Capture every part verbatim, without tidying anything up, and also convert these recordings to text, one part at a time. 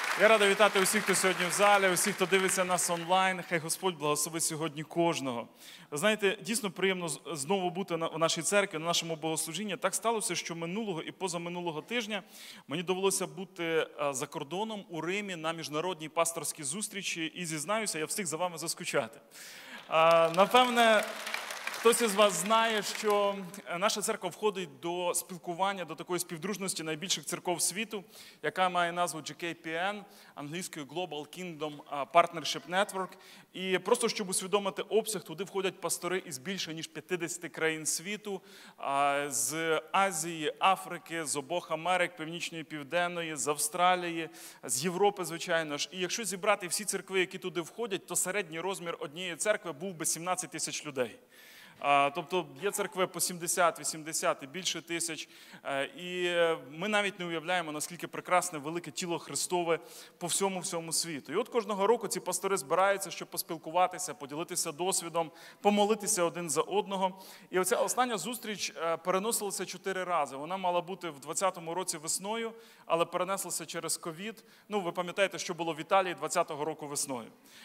Я радий вітати усіх, хто сьогодні в залі, усіх, хто дивиться нас онлайн. Хай Господь благословить сьогодні кожного. Ви знаєте, дійсно приємно знову бути у нашій церкві, на нашому богослужінні. Так сталося, що минулого і позаминулого тижня мені довелося бути за кордоном у Римі на міжнародній пасторській зустрічі. І зізнаюся, я встиг за вами заскучати. Напевне, хтось із вас знає, що наша церква входить до спілкування, до такої співдружності найбільших церков світу, яка має назву джі кей пі ен, англійською Global Kingdom Partnership Network. І просто, щоб усвідомити обсяг, туди входять пастори із більше, ніж п'ятдесяти країн світу, з Азії, Африки, з обох Америк, Північної, Південної, з Австралії, з Європи, звичайно ж. І якщо зібрати всі церкви, які туди входять, то середній розмір однієї церкви був би сімнадцять тисяч людей. Тобто є церкви по сімдесят, вісімдесят і більше тисяч. І ми навіть не уявляємо, наскільки прекрасне велике тіло Христове по всьому-всьому світу. І от кожного року ці пастори збираються, щоб поспілкуватися, поділитися досвідом, помолитися один за одного. І оця остання зустріч переносилася чотири рази. Вона мала бути в двадцятому році весною, але перенеслася через ковід. Ну, ви пам'ятаєте, що було в Італії двадцятого року весною.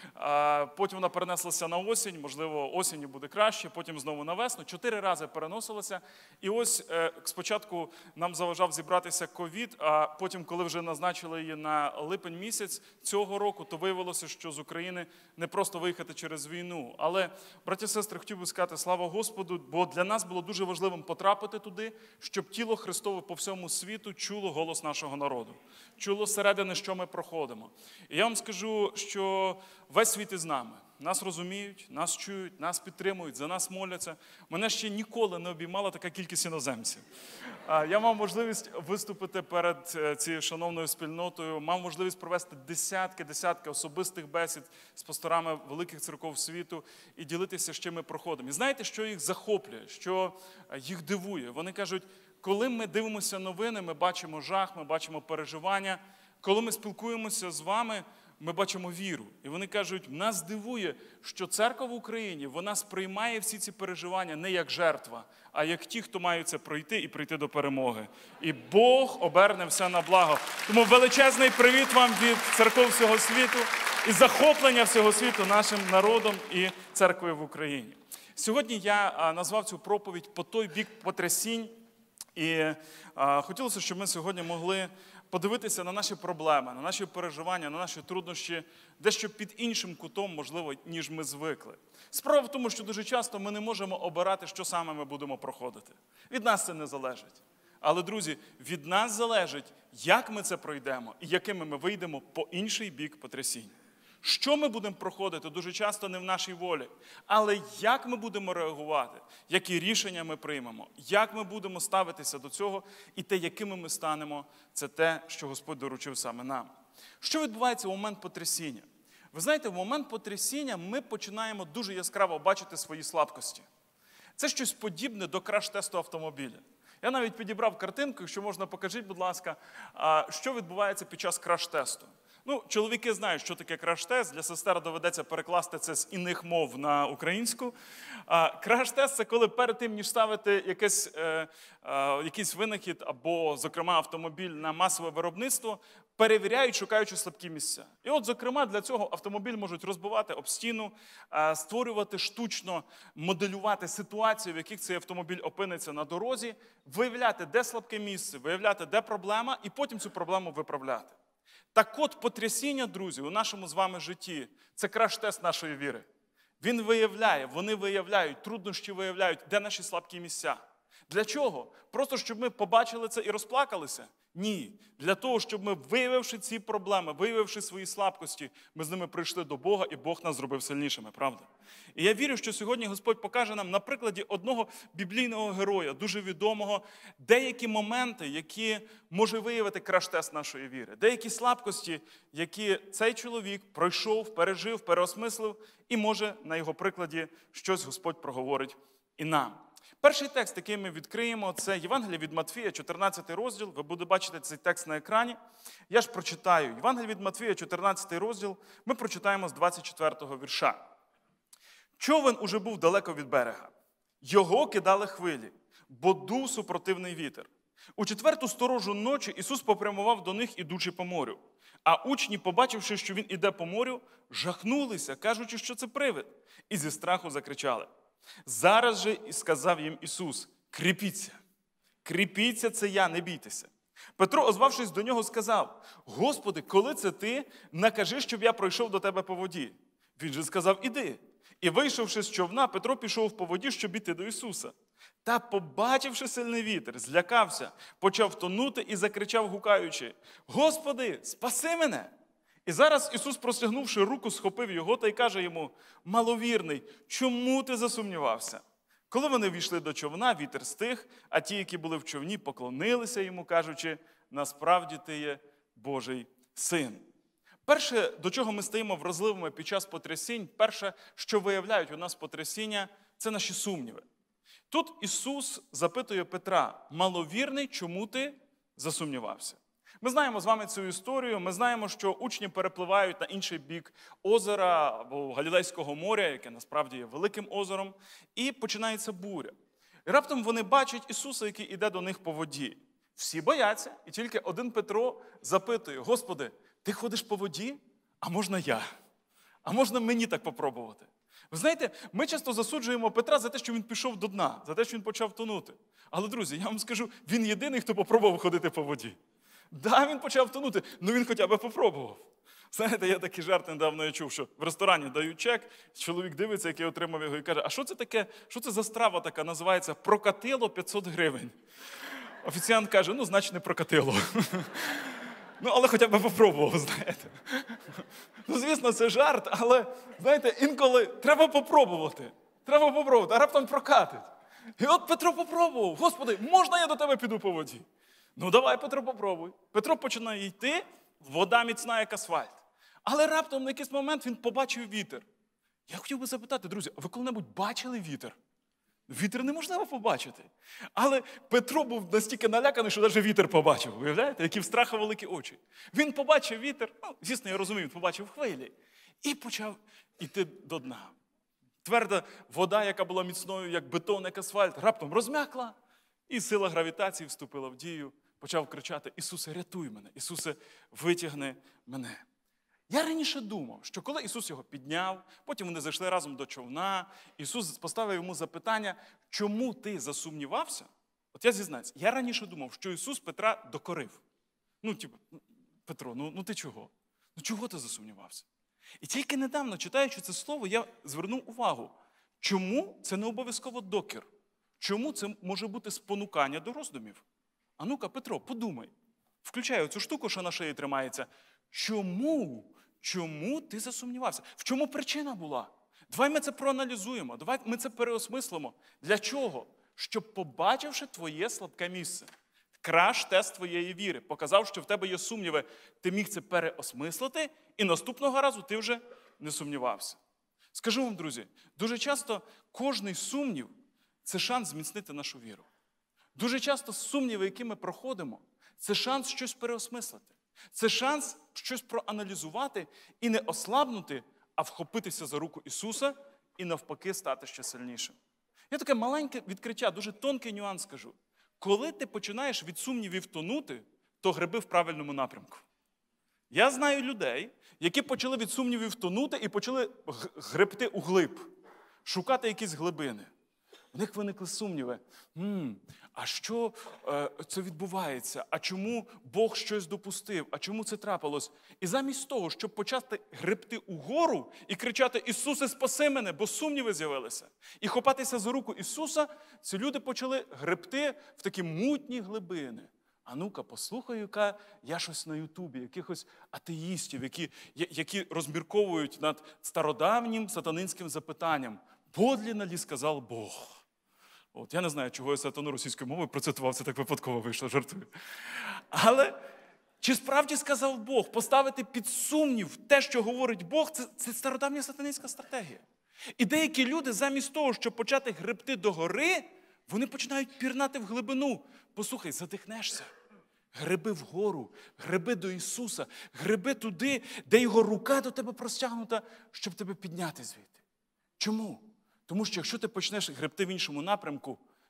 Потім вона перенеслася на осінь, можливо, осінню буде краще, потім знову на весну. Чотири рази переносилося. І ось е, спочатку нам заважав зібратися ковід, а потім, коли вже назначили її на липень місяць цього року, то виявилося, що з України не просто виїхати через війну. Але, браті і сестри, хотів би сказати, слава Господу, бо для нас було дуже важливим потрапити туди, щоб тіло Христове по всьому світу чуло голос нашого народу. Чуло зсередини, що ми проходимо. І я вам скажу, що весь світ із нами. Нас розуміють, нас чують, нас підтримують, за нас моляться. Мене ще ніколи не обіймала така кількість іноземців. Я мав можливість виступити перед цією шановною спільнотою, мав можливість провести десятки-десятки особистих бесід з пасторами великих церков світу і ділитися, з чим ми проходимо. І знаєте, що їх захоплює, що їх дивує? Вони кажуть, коли ми дивимося новини, ми бачимо жах, ми бачимо переживання. Коли ми спілкуємося з вами, ми бачимо віру. І вони кажуть, нас дивує, що церква в Україні, вона сприймає всі ці переживання не як жертва, а як ті, хто мають це пройти і прийти до перемоги. І Бог оберне все на благо. Тому величезний привіт вам від церков всього світу і захоплення всього світу нашим народом і церквою в Україні. Сьогодні я назвав цю проповідь «По той бік потрясінь». І а, хотілося, щоб ми сьогодні могли подивитися на наші проблеми, на наші переживання, на наші труднощі, дещо під іншим кутом, можливо, ніж ми звикли. Справа в тому, що дуже часто ми не можемо обирати, що саме ми будемо проходити. Від нас це не залежить. Але, друзі, від нас залежить, як ми це пройдемо і якими ми вийдемо по інший бік потрясінь. Що ми будемо проходити, дуже часто не в нашій волі. Але як ми будемо реагувати, які рішення ми приймемо, як ми будемо ставитися до цього і те, якими ми станемо, це те, що Господь доручив саме нам. Що відбувається в момент потрясіння? Ви знаєте, в момент потрясіння ми починаємо дуже яскраво бачити свої слабкості. Це щось подібне до краш-тесту автомобіля. Я навіть підібрав картинку, якщо можна, покажіть, будь ласка, що відбувається під час краш-тесту. Ну, чоловіки знають, що таке краш-тест. Для сестер доведеться перекласти це з іних мов на українську. Краш-тест – це коли перед тим, ніж ставити якийсь, е, е, якийсь винахід або, зокрема, автомобіль на масове виробництво, перевіряють, шукаючи слабкі місця. І от, зокрема, для цього автомобіль можуть розбивати об стіну, е, створювати штучно, моделювати ситуації, в яких цей автомобіль опиниться на дорозі, виявляти, де слабке місце, виявляти, де проблема, і потім цю проблему виправляти. Так от, потрясіння, друзі, у нашому з вами житті – це краш-тест нашої віри. Він виявляє, вони виявляють, труднощі виявляють, де наші слабкі місця. Для чого? Просто, щоб ми побачили це і розплакалися? Ні. Для того, щоб ми, виявивши ці проблеми, виявивши свої слабкості, ми з ними прийшли до Бога, і Бог нас зробив сильнішими, правда? І я вірю, що сьогодні Господь покаже нам на прикладі одного біблійного героя, дуже відомого, деякі моменти, які може виявити краш-тест нашої віри. Деякі слабкості, які цей чоловік пройшов, пережив, переосмислив, і може на його прикладі щось Господь проговорить і нам. Перший текст, який ми відкриємо, це Євангеліє від Матвія, чотирнадцятий розділ. Ви будете бачити цей текст на екрані. Я ж прочитаю. Євангеліє від Матвія, чотирнадцятий розділ. Ми прочитаємо з двадцять четвертого вірша. Човен уже був далеко від берега. Його кидали хвилі, бо дув супротивний вітер. У четверту сторожу ночі Ісус попрямував до них, ідучи по морю. А учні, побачивши, що Він іде по морю, жахнулися, кажучи, що це привид, і зі страху закричали. Зараз же і сказав їм Ісус: кріпіться, кріпіться, це я, не бійтеся. Петро, озвавшись до нього, сказав: Господи, коли це ти, накажи, щоб я пройшов до тебе по воді. Він же сказав: іди. І вийшовши з човна, Петро пішов по воді, щоб іти до Ісуса. Та, побачивши сильний вітер, злякався, почав тонути і закричав, гукаючи: Господи, спаси мене! І зараз Ісус, простягнувши руку, схопив його та й каже йому: маловірний, чому ти засумнівався? Коли вони війшли до човна, вітер стих, а ті, які були в човні, поклонилися йому, кажучи: насправді ти є Божий Син. Перше, до чого ми стаємо вразливими під час потрясінь, перше, що виявляють у нас потрясіння, це наші сумніви. Тут Ісус запитує Петра: маловірний, чому ти засумнівався? Ми знаємо з вами цю історію, ми знаємо, що учні перепливають на інший бік озера або Галілейського моря, яке насправді є великим озером, і починається буря. І раптом вони бачать Ісуса, який іде до них по воді. Всі бояться, і тільки один Петро запитує: Господи, ти ходиш по воді? А можна я? А можна мені так попробувати? Ви знаєте, ми часто засуджуємо Петра за те, що він пішов до дна, за те, що він почав тонути. Але, друзі, я вам скажу, він єдиний, хто попробував ходити по воді. Да, він почав тонути, але він хоча б попробував. Знаєте, я такий жарт недавно я чув, що в ресторані дають чек, чоловік дивиться, який отримав його, і каже: а що це таке, що це за страва така, називається «прокатило п'ятсот гривень». Офіціант каже: ну, значить, не прокатило. Ну, але хоча б попробував, знаєте. Ну, звісно, це жарт, але, знаєте, інколи треба попробувати. Треба попробувати, а раптом прокатить. І от Петро попробував: Господи, можна я до тебе піду по воді? Ну, давай, Петро, попробуй. Петро починає йти, вода міцна, як асфальт. Але раптом на якийсь момент він побачив вітер. Я хотів би запитати, друзі, а ви коли-небудь бачили вітер? Вітер неможливо побачити. Але Петро був настільки наляканий, що навіть вітер побачив. Уявляєте, які в страха великі очі. Він побачив вітер, ну, звісно, я розумію, він побачив хвилі. І почав іти до дна. Тверда вода, яка була міцною, як бетон, як асфальт, раптом розм'якла. І сила гравітації вступила в дію. Почав кричати: Ісусе, рятуй мене, Ісусе, витягни мене. Я раніше думав, що коли Ісус його підняв, потім вони зайшли разом до човна, Ісус поставив йому запитання: чому ти засумнівався? От я зізнаюся, я раніше думав, що Ісус Петра докорив. Ну, типу, Петро, ну, ну ти чого? Ну чого ти засумнівався? І тільки недавно, читаючи це слово, я звернув увагу, чому це не обов'язково докір? Чому це може бути спонукання до роздумів? А ну-ка, Петро, подумай. Включай оцю штуку, що на шиї тримається. Чому? Чому ти засумнівався? В чому причина була? Давай ми це проаналізуємо, давай ми це переосмислимо. Для чого? Щоб, побачивши твоє слабке місце, краш-тест твоєї віри, показав, що в тебе є сумніви, ти міг це переосмислити, і наступного разу ти вже не сумнівався. Скажу вам, друзі, дуже часто кожний сумнів – це шанс зміцнити нашу віру. Дуже часто сумніви, які ми проходимо, це шанс щось переосмислити. Це шанс щось проаналізувати і не ослабнути, а вхопитися за руку Ісуса і навпаки стати ще сильнішим. Я таке маленьке відкриття, дуже тонкий нюанс скажу. Коли ти починаєш від сумнівів тонути, то греби в правильному напрямку. Я знаю людей, які почали від сумнівів тонути і почали гребти углиб, шукати якісь глибини. В них виникли сумніви. М, а що е, це відбувається? А чому Бог щось допустив? А чому це трапилось? І замість того, щоб почати гребти угору і кричати: Ісусе, спаси мене, бо сумніви з'явилися, і хопатися за руку Ісуса, ці люди почали гребти в такі мутні глибини. А ну-ка, послухаю-ка я щось на Ютубі, якихось атеїстів, які, які розмірковують над стародавнім сатанинським запитанням: подлинно ли сказав Бог? От, я не знаю, чого я сатану російською мовою процитував, це так випадково вийшло, жартую. Але чи справді сказав Бог? Поставити під сумнів те, що говорить Бог, це, це стародавня сатанинська стратегія. І деякі люди замість того, щоб почати гребти догори, вони починають пірнати в глибину. Послухай, задихнешся. Греби вгору, греби до Ісуса, греби туди, де Його рука до тебе простягнута, щоб тебе підняти звідти. Чому? Тому що якщо ти почнеш гребти в іншому напрямку,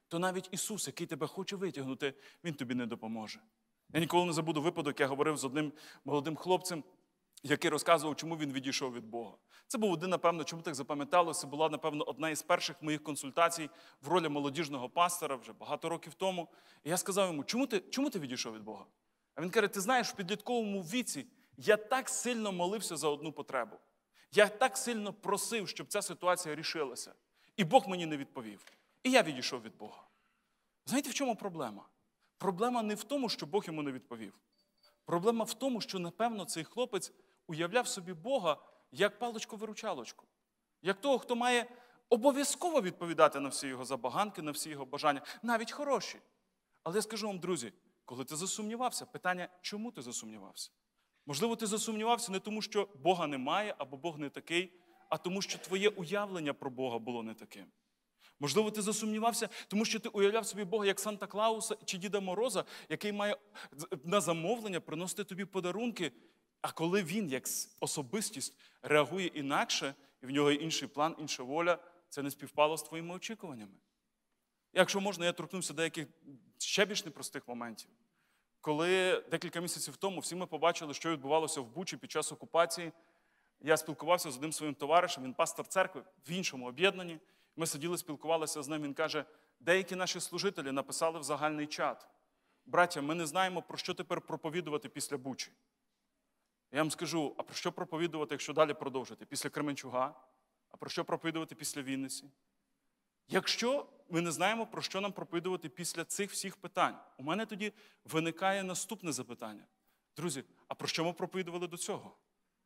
то навіть Ісус, який тебе хоче витягнути, Він тобі не допоможе. Я ніколи не забуду випадок, я говорив з одним молодим хлопцем, який розказував, чому він відійшов від Бога. Це був один, напевно, чому так запам'яталося, це була, напевно, одна із перших моїх консультацій в ролі молодіжного пастора вже багато років тому. І я сказав йому, чому ти, чому ти відійшов від Бога? А він каже, ти знаєш, в підлітковому віці я так сильно молився за одну потребу. Я так сильно просив, щоб ця ситуація рішилася. І Бог мені не відповів. І я відійшов від Бога. Знаєте, в чому проблема? Проблема не в тому, що Бог йому не відповів. Проблема в тому, що, напевно, цей хлопець уявляв собі Бога як паличку-виручалочку. Як того, хто має обов'язково відповідати на всі його забаганки, на всі його бажання, навіть хороші. Але я скажу вам, друзі, коли ти засумнівався, питання, чому ти засумнівався? Можливо, ти засумнівався не тому, що Бога немає, або Бог не такий, а тому, що твоє уявлення про Бога було не таким. Можливо, ти засумнівався, тому що ти уявляв собі Бога як Санта-Клауса чи Діда Мороза, який має на замовлення приносити тобі подарунки, а коли він, як особистість, реагує інакше, і в нього є інший план, інша воля, це не співпало з твоїми очікуваннями. Якщо можна, я торкнувся деяких ще більш непростих моментів. Коли декілька місяців тому всі ми побачили, що відбувалося в Бучі під час окупації, я спілкувався з одним своїм товаришем, він пастор церкви в іншому об'єднанні. Ми сиділи, спілкувалися з ним, він каже, деякі наші служителі написали в загальний чат. Браття, ми не знаємо, про що тепер проповідувати після Бучі. Я вам скажу, а про що проповідувати, якщо далі продовжити? Після Кременчуга? А про що проповідувати після Вінниці? Якщо ми не знаємо, про що нам проповідувати після цих всіх питань, у мене тоді виникає наступне запитання. Друзі, а про що ми проповідували до цього?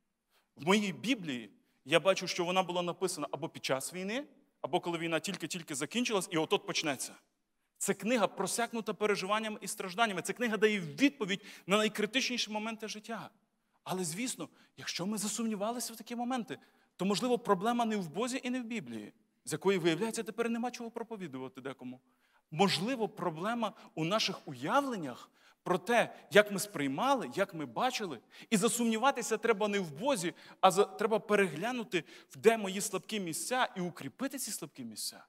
В моїй Біблії я бачу, що вона була написана або під час війни, або коли війна тільки-тільки закінчилась, і от-от почнеться. Це книга просякнута переживаннями і стражданнями. Це книга дає відповідь на найкритичніші моменти життя. Але, звісно, якщо ми засумнівалися в такі моменти, то, можливо, проблема не в Бозі і не в Біблії, з якої, виявляється, тепер нема чого проповідувати декому. Можливо, проблема у наших уявленнях про те, як ми сприймали, як ми бачили. І засумніватися треба не в Бозі, а за... треба переглянути, де мої слабкі місця і укріпити ці слабкі місця.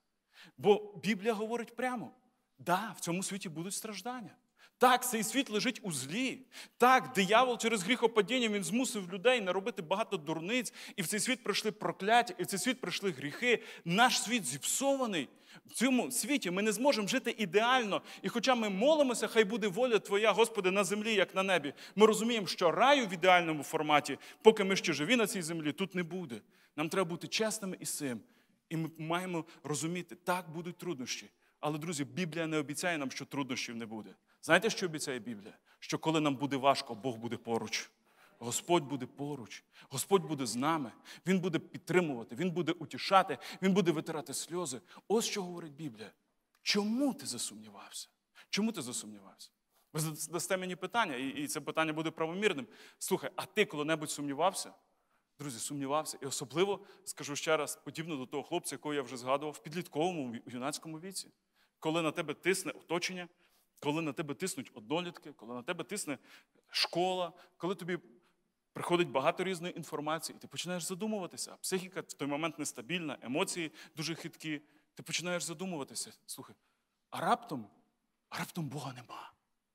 Бо Біблія говорить прямо, да, в цьому світі будуть страждання. Так, цей світ лежить у злі. Так, диявол через гріхопадіння, він змусив людей наробити багато дурниць. І в цей світ прийшли прокляття, і в цей світ прийшли гріхи. Наш світ зіпсований. В цьому світі ми не зможемо жити ідеально. І хоча ми молимося, хай буде воля Твоя, Господи, на землі, як на небі. Ми розуміємо, що раю в ідеальному форматі, поки ми ще живі на цій землі, тут не буде. Нам треба бути чесними із цим. І ми маємо розуміти, так, будуть труднощі. Але, друзі, Біблія не обіцяє нам, що труднощів не буде. Знаєте, що обіцяє Біблія? Що коли нам буде важко, Бог буде поруч. Господь буде поруч. Господь буде з нами. Він буде підтримувати, Він буде утішати, Він буде витирати сльози. Ось що говорить Біблія. Чому ти засумнівався? Чому ти засумнівався? Ви задасте мені питання, і це питання буде правомірним. Слухай, а ти коли-небудь сумнівався? Друзі, сумнівався. І особливо, скажу ще раз, подібно до того хлопця, якого я вже згадував, в підлітковому, в юнацькому віці. Коли на тебе тисне оточення, коли на тебе тиснуть однолітки, коли на тебе тисне школа, коли тобі приходить багато різної інформації, і ти починаєш задумуватися. Психіка в той момент нестабільна, емоції дуже хиткі. Ти починаєш задумуватися. Слухай, а раптом, а раптом Бога нема.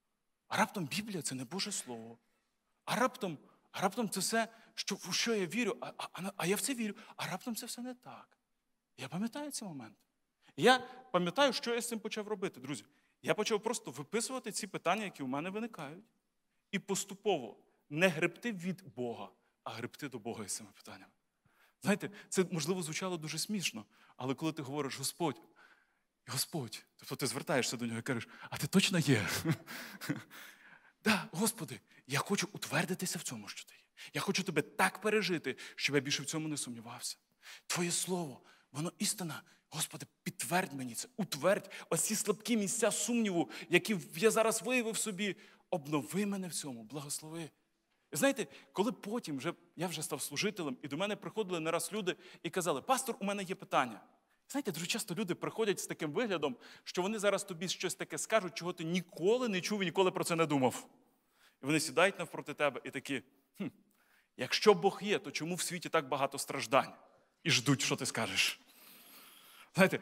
А раптом Біблія – це не Боже Слово. А раптом, а раптом це все, що, в що я вірю, а, а, а я в це вірю. А раптом це все не так. Я пам'ятаю ці моменти. Я пам'ятаю, що я з цим почав робити, друзі. Я почав просто виписувати ці питання, які у мене виникають, і поступово не гребти від Бога, а гребти до Бога із цими питаннями. Знаєте, це, можливо, звучало дуже смішно, але коли ти говориш «Господь», «Господь», тобто ти звертаєшся до нього і кажеш, а ти точно є? Да, Господи, я хочу утвердитися в цьому, що ти є. Я хочу тебе так пережити, щоб я більше в цьому не сумнівався. Твоє слово, воно істина. Господи, підтвердь мені це, утвердь оці слабкі місця сумніву, які я зараз виявив собі. Обнови мене в цьому, благослови. І знаєте, коли потім вже, я вже став служителем, і до мене приходили не раз люди і казали, пастор, у мене є питання. Знаєте, дуже часто люди приходять з таким виглядом, що вони зараз тобі щось таке скажуть, чого ти ніколи не чув і ніколи про це не думав. І вони сідають навпроти тебе і такі, хм, якщо Бог є, то чому в світі так багато страждань? І ждуть, що ти скажеш. Знаєте,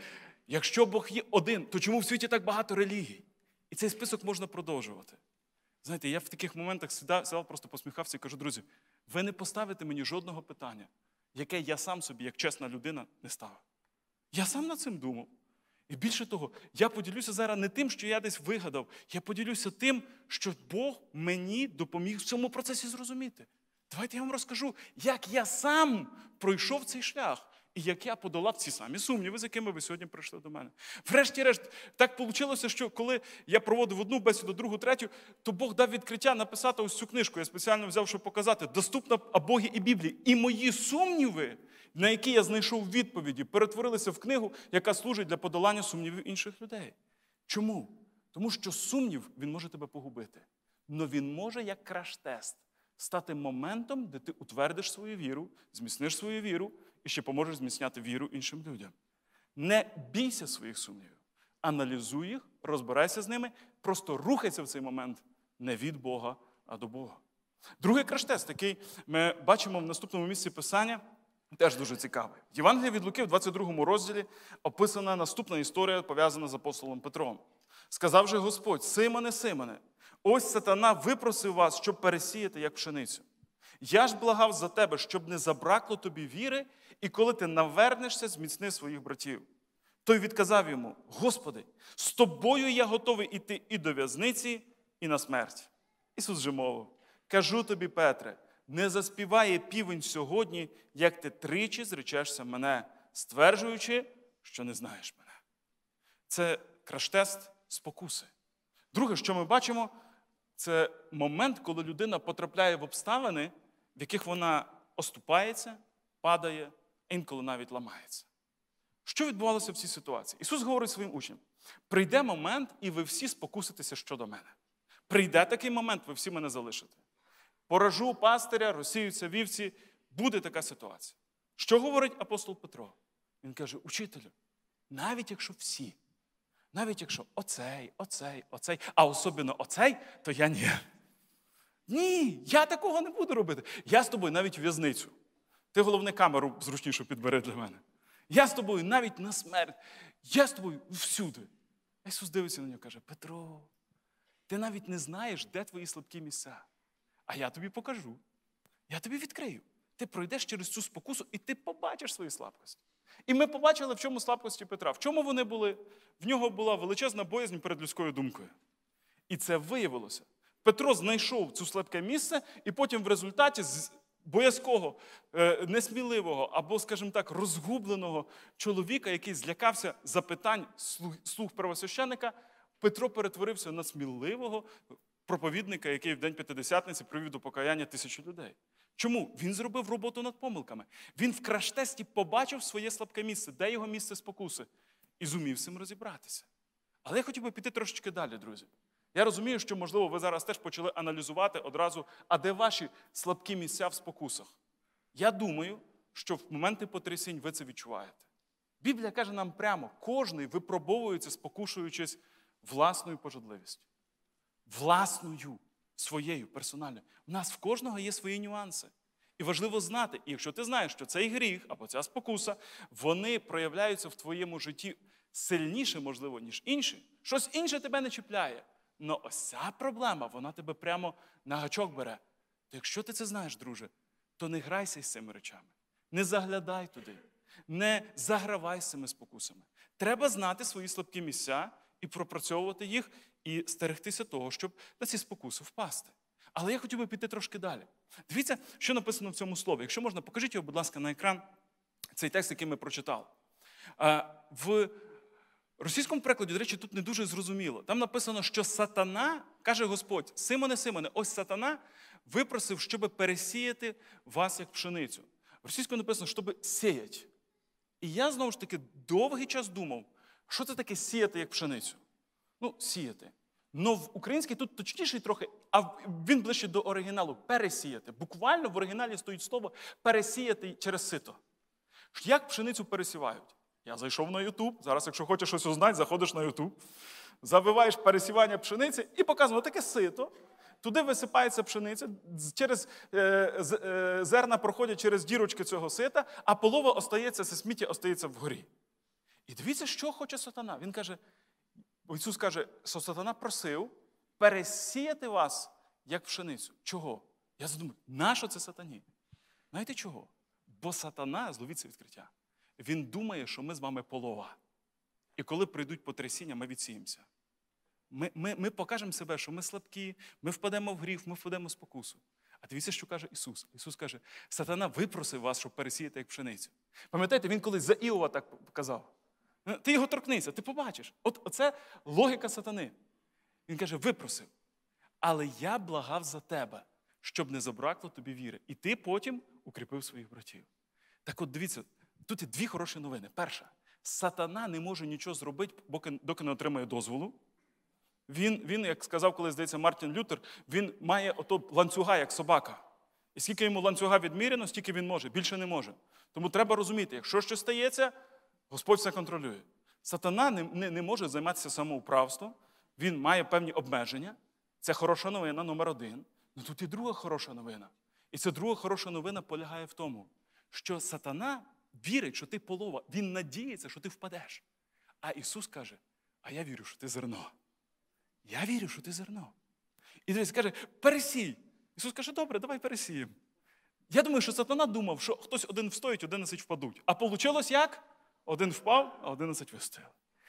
Якщо Бог є один, то чому в світі так багато релігій? І цей список можна продовжувати. Знаєте, я в таких моментах сідав, сідав, просто посміхався і кажу, друзі, ви не поставите мені жодного питання, яке я сам собі, як чесна людина, не ставив. Я сам над цим думав. І більше того, я поділюся зараз не тим, що я десь вигадав, я поділюся тим, що Бог мені допоміг в цьому процесі зрозуміти. Давайте я вам розкажу, як я сам пройшов цей шлях. І як я подолав ці самі сумніви, з якими ви сьогодні прийшли до мене. Врешті-решт, так вийшло, що коли я проводив одну бесіду, другу, третю, то Бог дав відкриття написати ось цю книжку. Я спеціально взяв, щоб показати. Доступна о Богі і Біблії. І мої сумніви, на які я знайшов відповіді, перетворилися в книгу, яка служить для подолання сумнівів інших людей. Чому? Тому що сумнів, він може тебе погубити. Но він може, як краш-тест, стати моментом, де ти утвердиш свою віру, зміцниш свою віру, і ще поможеш зміцняти віру іншим людям. Не бійся своїх сумнівів. Аналізуй їх, розбирайся з ними, просто рухайся в цей момент не від Бога, а до Бога. Другий краш-тест, який ми бачимо в наступному місці Писання, теж дуже цікавий. В Євангелії від Луки в двадцять другому розділі описана наступна історія, пов'язана з апостолом Петром. Сказав же Господь: Симоне, Симоне, ось сатана випросив вас, щоб пересіяти, як пшеницю. Я ж благав за тебе, щоб не забракло тобі віри, і коли ти навернешся, зміцни своїх братів. Той відказав йому: Господи, з тобою я готовий іти і до в'язниці, і на смерть. Ісус же мовив: кажу тобі, Петре, не заспіває півень сьогодні, як ти тричі зречешся мене, стверджуючи, що не знаєш мене. Це краш-тест спокуси. Друге, що ми бачимо, це момент, коли людина потрапляє в обставини, в яких вона оступається, падає, інколи навіть ламається. Що відбувалося в цій ситуації? Ісус говорить своїм учням: прийде момент, і ви всі спокуситеся щодо мене. Прийде такий момент, ви всі мене залишите. Поражу пастиря, розсіються вівці, буде така ситуація. Що говорить апостол Петро? Він каже: учителю, навіть якщо всі, навіть якщо оцей, оцей, оцей, а особливо оцей, то я ні. Ні, я такого не буду робити. Я з тобою навіть в в'язницю. Ти, головне, камеру зручнішу підбери для мене. Я з тобою навіть на смерть. Я з тобою всюди. А Ісус дивиться на нього і каже: Петро, ти навіть не знаєш, де твої слабкі місця. А я тобі покажу. Я тобі відкрию. Ти пройдеш через цю спокусу, і ти побачиш свої слабкості. І ми побачили, в чому слабкості Петра. В чому вони були? В нього була величезна боязнь перед людською думкою. І це виявилося. Петро знайшов цю слабке місце, і потім в результаті з боязкого, несміливого або, скажімо так, розгубленого чоловіка, який злякався запитань слуг первосвященника, Петро перетворився на сміливого проповідника, який в день П'ятидесятниці привів до покаяння тисячі людей. Чому? Він зробив роботу над помилками. Він в краш-тесті побачив своє слабке місце, де його місце спокуси, і зумів з цим розібратися. Але я хотів би піти трошечки далі, друзі. Я розумію, що, можливо, ви зараз теж почали аналізувати одразу, а де ваші слабкі місця в спокусах. Я думаю, що в моменти потрясінь ви це відчуваєте. Біблія каже нам прямо: кожний випробовується, спокушуючись власною пожадливістю. Власною, своєю, персональною. У нас в кожного є свої нюанси. І важливо знати, і якщо ти знаєш, що цей гріх або ця спокуса, вони проявляються в твоєму житті сильніше, можливо, ніж інші, щось інше тебе не чіпляє. Но ось ця проблема, вона тебе прямо на гачок бере. То якщо ти це знаєш, друже, то не грайся з цими речами. Не заглядай туди. Не загравай з цими спокусами. Треба знати свої слабкі місця і пропрацьовувати їх, і стерегтися того, щоб на ці спокуси впасти. Але я хотів би піти трошки далі. Дивіться, що написано в цьому слові. Якщо можна, покажіть його, будь ласка, на екран, цей текст, який ми прочитали. В російському перекладі, до речі, тут не дуже зрозуміло. Там написано, що сатана, каже Господь: Симоне, Симоне, ось сатана випросив, щоб пересіяти вас, як пшеницю. В російському написано, щоб сіять. І я, знову ж таки, довгий час думав, що це таке сіяти, як пшеницю? Ну, сіяти. Но в українській тут точніший трохи, а він ближче до оригіналу – пересіяти. Буквально в оригіналі стоїть слово «пересіяти через сито». Як пшеницю пересівають? Я зайшов на Ютуб, зараз, якщо хочеш щось узнати, заходиш на Ютуб, забиваєш пересівання пшениці і показано таке сито, туди висипається пшениця, через, е, з, е, зерна проходять через дірочки цього сита, а полова остається, це сміття остається вгорі. І дивіться, що хоче сатана. Він каже, Ісус каже, що сатана просив пересіяти вас, як пшеницю. Чого? Я задумав, нащо це сатані? Знаєте чого? Бо сатана, зловіться відкриття, він думає, що ми з вами полова. І коли прийдуть потрясіння, ми відсіємося. Ми, ми, ми покажемо себе, що ми слабкі, ми впадемо в гріх, ми впадемо в спокусу. А дивіться, що каже Ісус. Ісус каже, сатана випросив вас, щоб пересіяти, як пшеницю. Пам'ятаєте, він колись за Іова так казав. Ти його торкнися, ти побачиш. От оце логіка сатани. Він каже, випросив. Але я благав за тебе, щоб не забракло тобі віри. І ти потім укріпив своїх братів. Так от дивіться, тут є дві хороші новини. Перша. Сатана не може нічого зробити, доки не отримає дозволу. Він, він, як сказав колись, здається, Мартін Лютер, він має ото ланцюга, як собака. І скільки йому ланцюга відміряно, стільки він може, більше не може. Тому треба розуміти, якщо щось стається, Господь все контролює. Сатана не, не, не може займатися самоуправством, він має певні обмеження. Це хороша новина номер один. Ну тут і друга хороша новина. І ця друга хороша новина полягає в тому, що сатана вірить, що ти полова. Він надіється, що ти впадеш. А Ісус каже, а я вірю, що ти зерно. Я вірю, що ти зерно. І дивись, каже, пересій. Ісус каже, добре, давай пересіємо. Я думаю, що сатана думав, що хтось один встоїть, одинадцять впадуть. А вийшло як? Один впав, а одинадцять вистояли.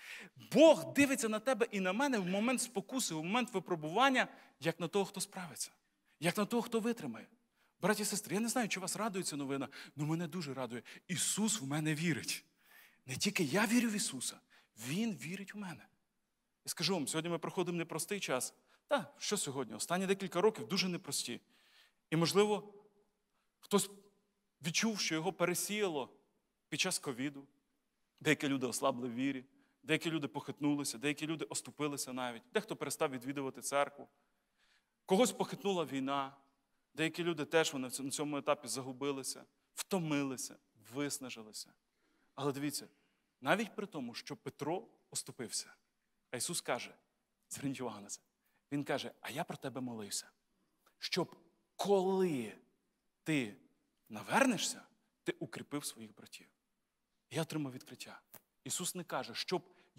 Бог дивиться на тебе і на мене в момент спокуси, в момент випробування, як на того, хто справиться. Як на того, хто витримає. Браті і сестри, я не знаю, чи вас радує ця новина, але мене дуже радує. Ісус в мене вірить. Не тільки я вірю в Ісуса, Він вірить в мене. І скажу вам, сьогодні ми проходимо непростий час. Та, що сьогодні? Останні декілька років дуже непрості. І, можливо, хтось відчув, що його пересіяло під час ковіду. Деякі люди ослабли в вірі, деякі люди похитнулися, деякі люди оступилися навіть. Дехто перестав відвідувати церкву. Когось похитнула війна. Деякі люди теж вони на цьому етапі загубилися, втомилися, виснажилися. Але дивіться, навіть при тому, що Петро оступився, а Ісус каже, зверніть увагу на це, Він каже, а я про тебе молився, щоб коли ти навернешся, ти укріпив своїх братів. І я отримав відкриття. Ісус не каже, щоб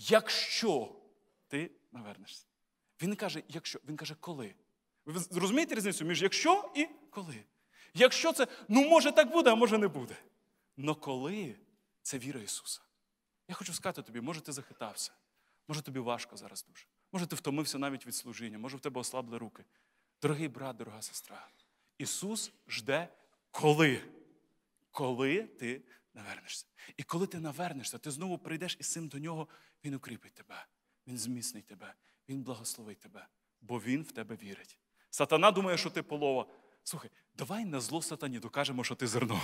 якщо ти навернешся. Він не каже, якщо, Він каже, коли. Ви розумієте різницю між якщо і коли? Якщо це, ну може так буде, а може не буде. Но коли, це віра Ісуса. Я хочу сказати тобі, може ти захитався, може тобі важко зараз дуже, може ти втомився навіть від служіння, може в тебе ослабли руки. Дорогий брат, дорога сестра, Ісус жде коли? Коли ти навернешся. І коли ти навернешся, ти знову прийдеш із цим до Нього, Він укріпить тебе, Він зміцнить тебе, Він благословить тебе, бо Він в тебе вірить. Сатана думає, що ти полова. Слухай, давай на зло сатані докажемо, що ти зерно.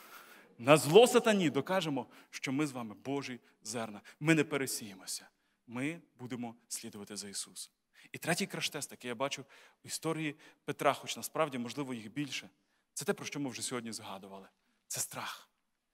На зло сатані докажемо, що ми з вами Божі зерна. Ми не пересіємося. Ми будемо слідувати за Ісусом. І третій краш-тест, який я бачу в історії Петра, хоч насправді, можливо, їх більше, це те, про що ми вже сьогодні згадували. Це страх.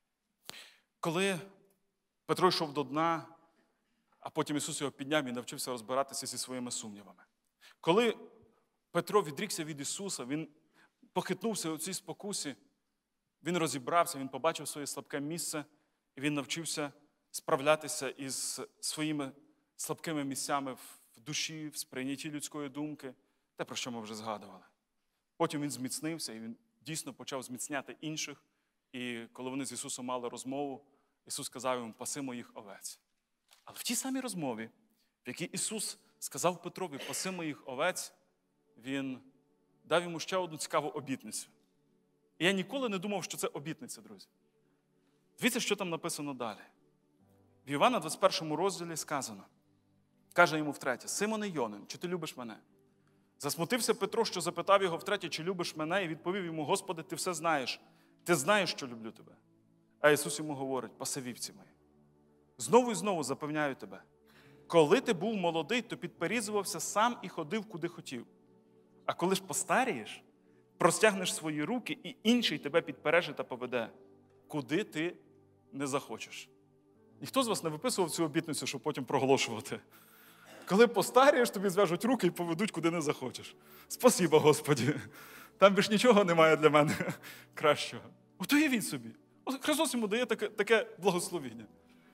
Коли Петро йшов до дна, а потім Ісус його підняв і навчився розбиратися зі своїми сумнівами. Коли Петро відрікся від Ісуса, він похитнувся у цій спокусі, він розібрався, він побачив своє слабке місце, і він навчився справлятися із своїми слабкими місцями в душі, в сприйнятті людської думки, те, про що ми вже згадували. Потім він зміцнився, і він дійсно почав зміцняти інших. І коли вони з Ісусом мали розмову, Ісус сказав йому, паси моїх овець. Але в тій самій розмові, в якій Ісус сказав Петрові, паси моїх овець, Він дав йому ще одну цікаву обітницю. І я ніколи не думав, що це обітниця, друзі. Дивіться, що там написано далі. В Івана двадцять першому розділі сказано, каже йому втретє, Симоне Йонин, чи ти любиш мене? Засмутився Петро, що запитав його втретє, чи любиш мене, і відповів йому, Господи, ти все знаєш, ти знаєш, що люблю тебе. А Ісус йому говорить, паси вівці мої. Знову і знову запевняю тебе, коли ти був молодий, то підперізувався сам і ходив, куди хотів. А коли ж постарієш, простягнеш свої руки, і інший тебе підпереже та поведе, куди ти не захочеш. Ніхто з вас не виписував цю обітницю, щоб потім проголошувати. Коли постарієш, тобі зв'яжуть руки і поведуть, куди не захочеш. Спасибо, Господі. Там більш нічого немає для мене кращого. От уявіть собі. От Христос йому дає таке, таке благословіння.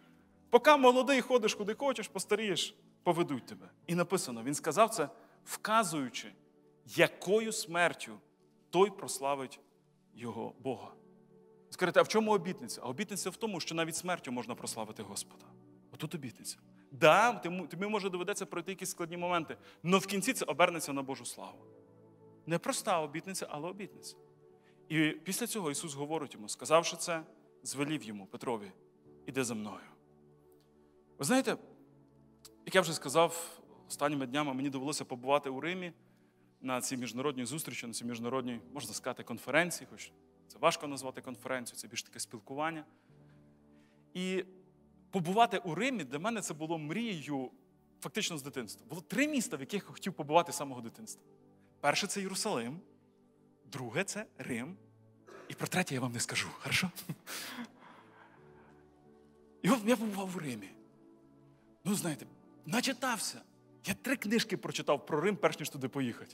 Поки молодий ходиш, куди хочеш, постарієш, поведуть тебе. І написано, він сказав це, вказуючи, якою смертю той прославить його Бога. Скажете, а в чому обітниця? А обітниця в тому, що навіть смертю можна прославити Господа. Отут обітниця. Да, тобі може доведеться пройти якісь складні моменти, але в кінці це обернеться на Божу славу. Не проста обітниця, але обітниця. І після цього Ісус говорить йому, сказавши це, звелів йому, Петрові, іди за мною. Ви знаєте, як я вже сказав, останніми днями мені довелося побувати у Римі на цій міжнародній зустрічі, на цій міжнародній, можна сказати, конференції, хоч це важко назвати конференцією, це більш таке спілкування. І побувати у Римі для мене це було мрією фактично з дитинства. Було три міста, в яких я хотів побувати з самого дитинства. Перше – це Єрусалим, друге – це Рим, і про третє я вам не скажу, хорошо? І от я побував у Римі. Ну, знаєте, начитався. Я три книжки прочитав про Рим, перш ніж туди поїхати.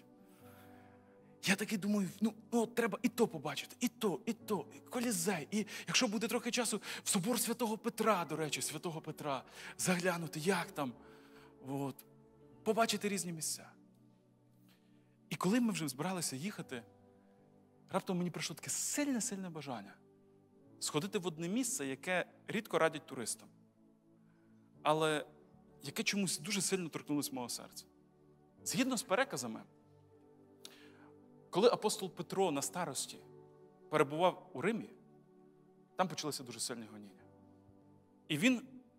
Я такий думаю, ну, ну треба і то побачити, і то, і то, і Колізей. І якщо буде трохи часу, в собор Святого Петра, до речі, Святого Петра, заглянути, як там, от, побачити різні місця. І коли ми вже збиралися їхати, раптом мені прийшло таке сильне-сильне бажання сходити в одне місце, яке рідко радять туристам, але яке чомусь дуже сильно торкнулося мого серця. Згідно з переказами, коли апостол Петро на старості перебував у Римі, там почалися дуже сильні гоніння. І він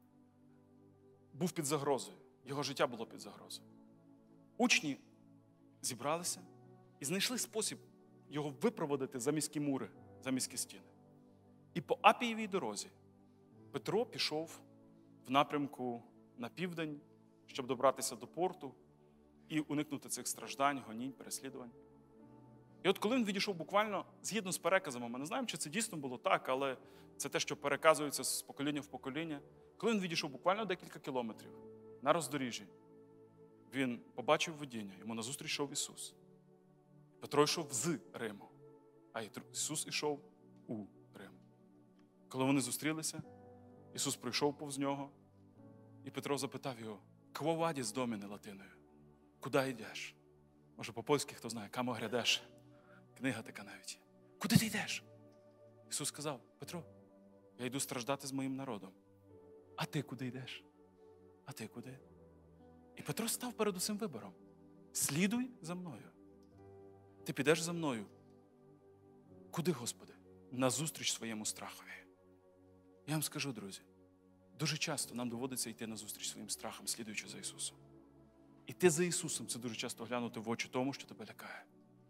був під загрозою, його життя було під загрозою. Учні зібралися і знайшли спосіб його випроводити за міські мури, за міські стіни. І по Апієвій дорозі Петро пішов в напрямку на південь, щоб добратися до порту і уникнути цих страждань, гонінь, переслідувань. І от коли він відійшов буквально, згідно з переказами, ми не знаємо, чи це дійсно було так, але це те, що переказується з покоління в покоління. Коли він відійшов буквально декілька кілометрів на роздоріжжі, він побачив видіння, йому назустріч йшов Ісус. Петро йшов з Риму, а Ісус йшов у Рим. Коли вони зустрілися, Ісус пройшов повз нього, і Петро запитав його, «Кво вадіс доміне» латиною? Куди йдеш? Може, по-польськи, хто знає, «Камо грядеш?» Книга така навіть. Куди ти йдеш? Ісус сказав, Петро, я йду страждати з моїм народом. А ти куди йдеш? А ти куди? І Петро став перед усім вибором. Слідуй за мною. Ти підеш за мною. Куди, Господи? Назустріч своєму страхові. Я вам скажу, друзі, дуже часто нам доводиться йти назустріч своїм страхам, слідуючи за Ісусом. Іти за Ісусом – це дуже часто глянути в очі тому, що тебе лякає.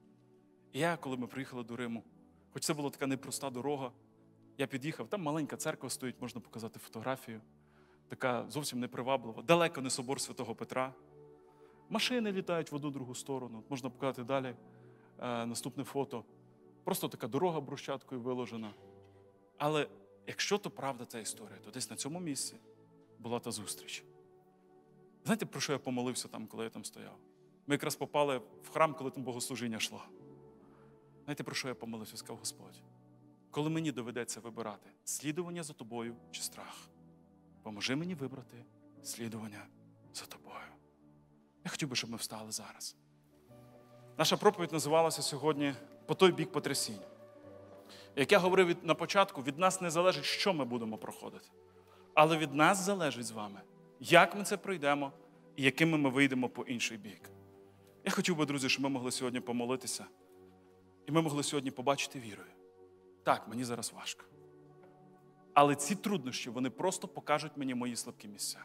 І я, коли ми приїхали до Риму, хоч це була така непроста дорога, я під'їхав, там маленька церква стоїть, можна показати фотографію, така зовсім неприваблива, далеко не собор Святого Петра. Машини літають в одну другу сторону, можна показати далі е, наступне фото. Просто така дорога брусчаткою виложена. Але якщо то правда та історія, то десь на цьому місці була та зустріч. Знаєте, про що я помолився там, коли я там стояв? Ми якраз попали в храм, коли там богослужіння йшло. Знаєте, про що я помолився? Сказав Господь, коли мені доведеться вибирати слідування за тобою чи страх, поможи мені вибрати слідування за тобою. Я хотів би, щоб ми встали зараз. Наша проповідь називалася сьогодні «По той бік потрясінь». Як я говорив від, на початку, від нас не залежить, що ми будемо проходити. Але від нас залежить з вами, як ми це пройдемо і якими ми вийдемо по інший бік. Я хотів би, друзі, щоб ми могли сьогодні помолитися. І ми могли сьогодні побачити вірою. Так, мені зараз важко. Але ці труднощі, вони просто покажуть мені мої слабкі місця.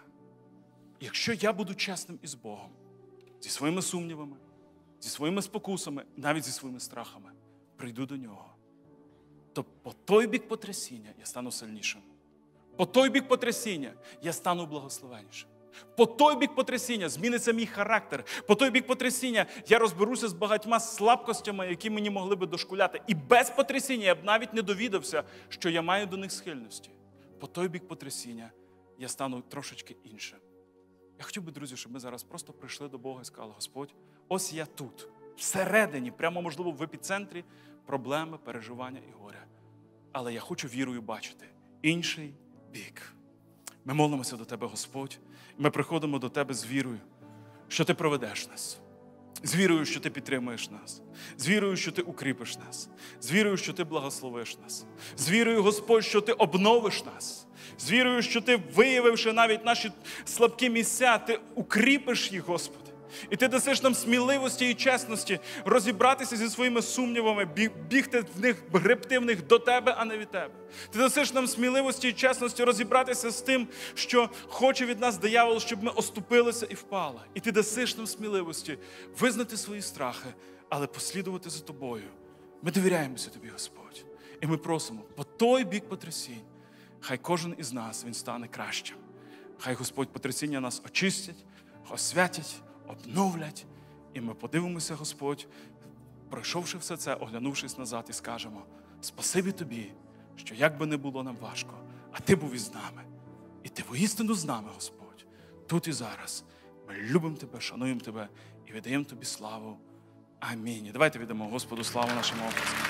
І якщо я буду чесним із Богом, зі своїми сумнівами, зі своїми спокусами, навіть зі своїми страхами, прийду до Нього, то по той бік потрясіння я стану сильнішим. По той бік потрясіння я стану благословеннішим. По той бік потрясіння зміниться мій характер. По той бік потрясіння я розберуся з багатьма слабкостями, які мені могли би дошкуляти. І без потрясіння я б навіть не довідався, що я маю до них схильності. По той бік потрясіння я стану трошечки іншим. Я хотів би, друзі, щоб ми зараз просто прийшли до Бога і сказали, Господь, ось я тут, всередині, прямо, можливо, в епіцентрі проблеми, переживання і горя. Але я хочу вірою бачити інший бік. Ми молимося до Тебе, Господь. Ми приходимо до Тебе з вірою, що Ти проведеш нас. З вірою, що Ти підтримуєш нас. З вірою, що Ти укріпиш нас. З вірою, що Ти благословиш нас. З вірою, Господь, що Ти обновиш нас. З вірою, що Ти, виявивши навіть наші слабкі місця, Ти укріпиш їх, Господи. І Ти дасиш нам сміливості і чесності розібратися зі своїми сумнівами, бігти в них, гребти в них до Тебе, а не від Тебе. Ти дасиш нам сміливості і чесності розібратися з тим, що хоче від нас диявол, щоб ми оступилися і впали. І Ти дасиш нам сміливості визнати свої страхи, але послідувати за Тобою. Ми довіряємося Тобі, Господь. І ми просимо, по той бік потрясінь, хай кожен із нас, він стане кращим. Хай Господь потрясіння нас очистять, освятять, обновлять. І ми подивимося, Господь, пройшовши все це, оглянувшись назад, і скажемо: спасибі Тобі, що як би не було нам важко, а Ти був із нами. І Ти воістину з нами, Господь, тут і зараз. Ми любимо Тебе, шануємо Тебе і віддаємо Тобі славу. Амінь. І давайте віддамо Господу славу нашим образом.